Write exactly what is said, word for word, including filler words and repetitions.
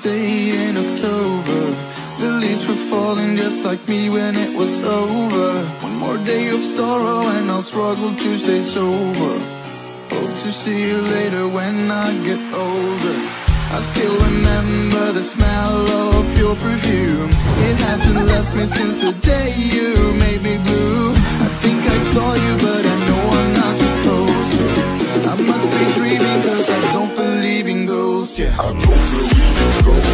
day in October. The leaves were falling just like me when it was over. One more day of sorrow and I'll struggle to stay sober. Hope to see you later when I get older. I still remember the smell of your perfume. It hasn't left me since the day you made me blue. I think I saw you but I know I'm not supposed to. I must be dreaming cause I don't believe in ghosts, yeah. I don't believe in ghosts.